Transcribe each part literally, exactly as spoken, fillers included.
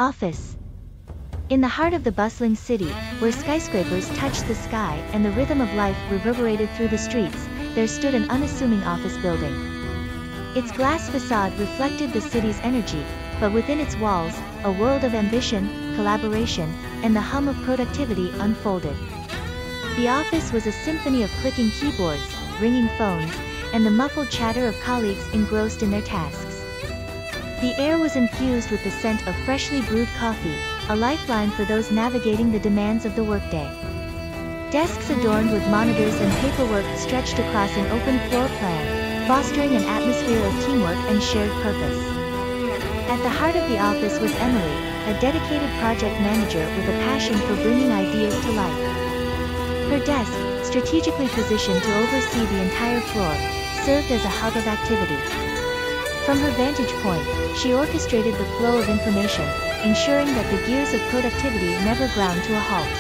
Office. In the heart of the bustling city, where skyscrapers touched the sky and the rhythm of life reverberated through the streets, there stood an unassuming office building. Its glass facade reflected the city's energy, but within its walls, a world of ambition, collaboration, and the hum of productivity unfolded. The office was a symphony of clicking keyboards, ringing phones, and the muffled chatter of colleagues engrossed in their tasks. The air was infused with the scent of freshly brewed coffee, a lifeline for those navigating the demands of the workday. Desks adorned with monitors and paperwork stretched across an open floor plan, fostering an atmosphere of teamwork and shared purpose. At the heart of the office was Emily, a dedicated project manager with a passion for bringing ideas to life. Her desk, strategically positioned to oversee the entire floor, served as a hub of activity. From her vantage point, she orchestrated the flow of information, ensuring that the gears of productivity never ground to a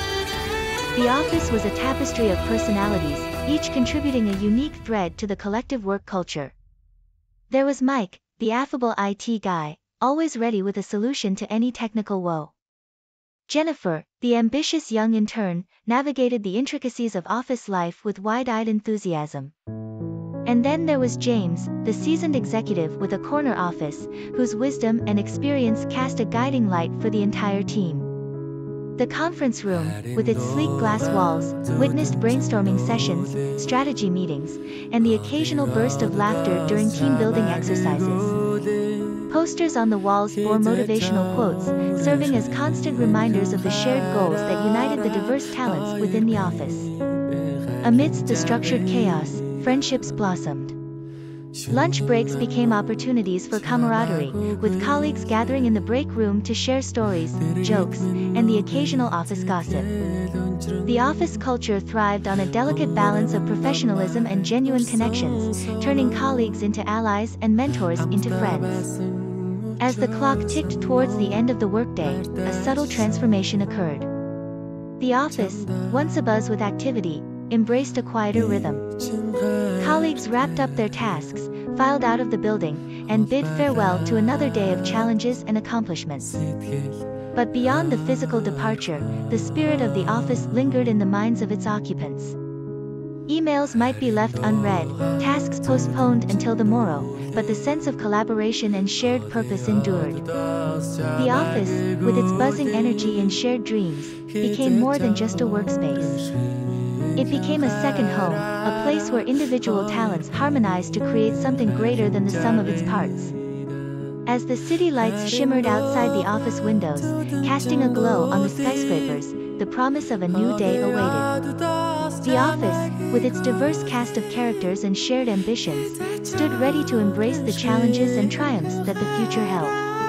halt. The office was a tapestry of personalities, each contributing a unique thread to the collective work culture. There was Mike, the affable I T guy, always ready with a solution to any technical woe. Jennifer, the ambitious young intern, navigated the intricacies of office life with wide-eyed enthusiasm. And then there was James, the seasoned executive with a corner office, whose wisdom and experience cast a guiding light for the entire team. The conference room, with its sleek glass walls, witnessed brainstorming sessions, strategy meetings, and the occasional burst of laughter during team-building exercises. Posters on the walls bore motivational quotes, serving as constant reminders of the shared goals that united the diverse talents within the office. Amidst the structured chaos, friendships blossomed. Lunch breaks became opportunities for camaraderie, with colleagues gathering in the break room to share stories, jokes, and the occasional office gossip. The office culture thrived on a delicate balance of professionalism and genuine connections, turning colleagues into allies and mentors into friends. As the clock ticked towards the end of the workday, a subtle transformation occurred. The office, once abuzz with activity, embraced a quieter rhythm. Colleagues wrapped up their tasks, filed out of the building, and bid farewell to another day of challenges and accomplishments. But beyond the physical departure, the spirit of the office lingered in the minds of its occupants. Emails might be left unread, tasks postponed until the morrow, but the sense of collaboration and shared purpose endured. The office, with its buzzing energy and shared dreams, became more than just a workspace. It became a second home, a place where individual talents harmonized to create something greater than the sum of its parts. As the city lights shimmered outside the office windows, casting a glow on the skyscrapers, the promise of a new day awaited. The office, with its diverse cast of characters and shared ambitions, stood ready to embrace the challenges and triumphs that the future held.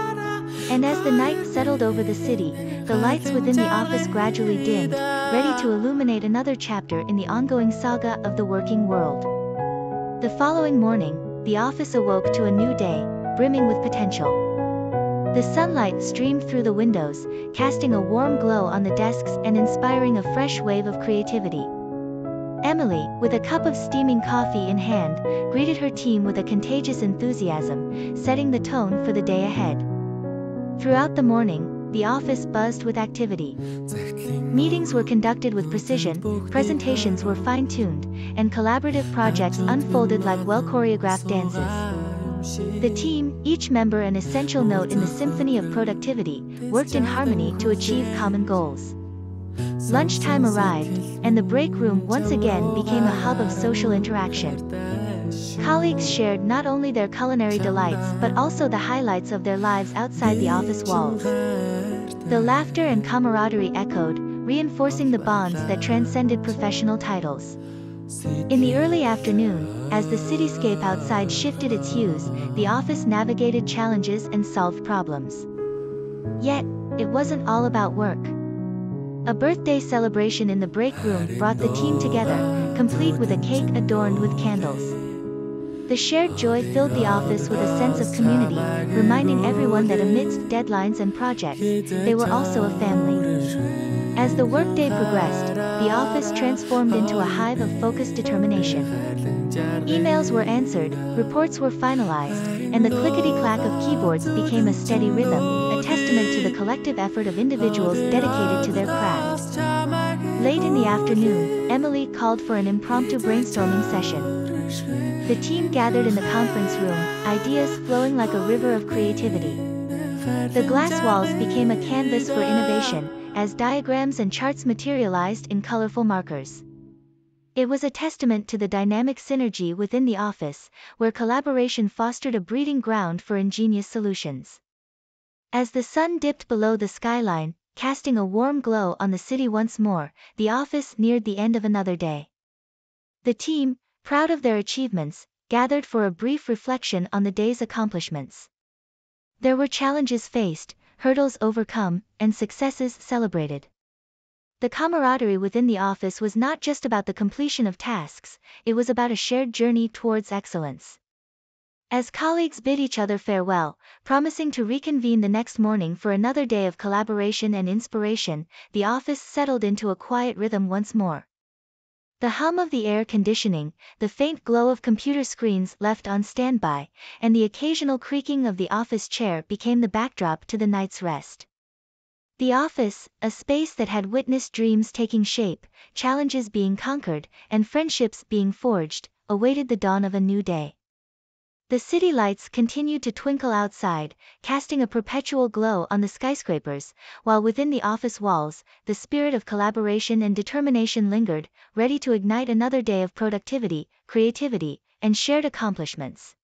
And as the night settled over the city, the lights within the office gradually dimmed, ready to illuminate another chapter in the ongoing saga of the working world. The following morning, the office awoke to a new day, brimming with potential. The sunlight streamed through the windows, casting a warm glow on the desks and inspiring a fresh wave of creativity. Emily, with a cup of steaming coffee in hand, greeted her team with a contagious enthusiasm, setting the tone for the day ahead. Throughout the morning, the office buzzed with activity. Meetings were conducted with precision, presentations were fine-tuned, and collaborative projects unfolded like well-choreographed dances. The team, each member an essential note in the symphony of productivity, worked in harmony to achieve common goals. Lunchtime arrived, and the break room once again became a hub of social interaction. Colleagues shared not only their culinary delights but also the highlights of their lives outside the office walls. The laughter and camaraderie echoed, reinforcing the bonds that transcended professional titles. In the early afternoon, as the cityscape outside shifted its hues, the office navigated challenges and solved problems. Yet, it wasn't all about work. A birthday celebration in the break room brought the team together, complete with a cake adorned with candles. The shared joy filled the office with a sense of community, reminding everyone that amidst deadlines and projects, they were also a family. As the workday progressed, the office transformed into a hive of focused determination. Emails were answered, reports were finalized, and the clickety-clack of keyboards became a steady rhythm, a testament testament to the collective effort of individuals dedicated to their craft. Late in the afternoon, Emily called for an impromptu brainstorming session. The team gathered in the conference room, ideas flowing like a river of creativity. The glass walls became a canvas for innovation, as diagrams and charts materialized in colorful markers. It was a testament to the dynamic synergy within the office, where collaboration fostered a breeding ground for ingenious solutions. As the sun dipped below the skyline, casting a warm glow on the city once more, the office neared the end of another day. The team, proud of their achievements, gathered for a brief reflection on the day's accomplishments. There were challenges faced, hurdles overcome, and successes celebrated. The camaraderie within the office was not just about the completion of tasks, it was about a shared journey towards excellence. As colleagues bid each other farewell, promising to reconvene the next morning for another day of collaboration and inspiration, the office settled into a quiet rhythm once more. The hum of the air conditioning, the faint glow of computer screens left on standby, and the occasional creaking of the office chair became the backdrop to the night's rest. The office, a space that had witnessed dreams taking shape, challenges being conquered, and friendships being forged, awaited the dawn of a new day. The city lights continued to twinkle outside, casting a perpetual glow on the skyscrapers, while within the office walls, the spirit of collaboration and determination lingered, ready to ignite another day of productivity, creativity, and shared accomplishments.